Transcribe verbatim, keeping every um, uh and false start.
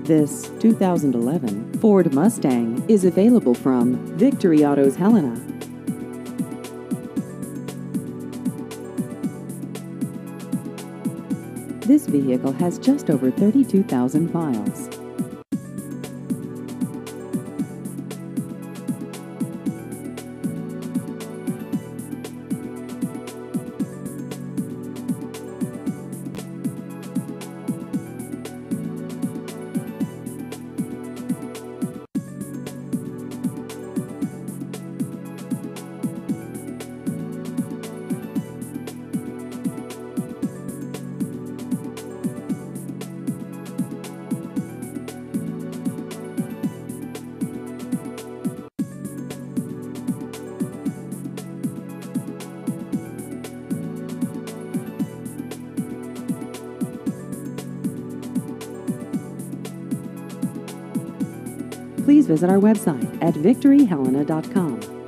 This two thousand eleven Ford Mustang is available from Victory Autos Helena. This vehicle has just over thirty-two thousand miles. Please visit our website at victory helena dot com.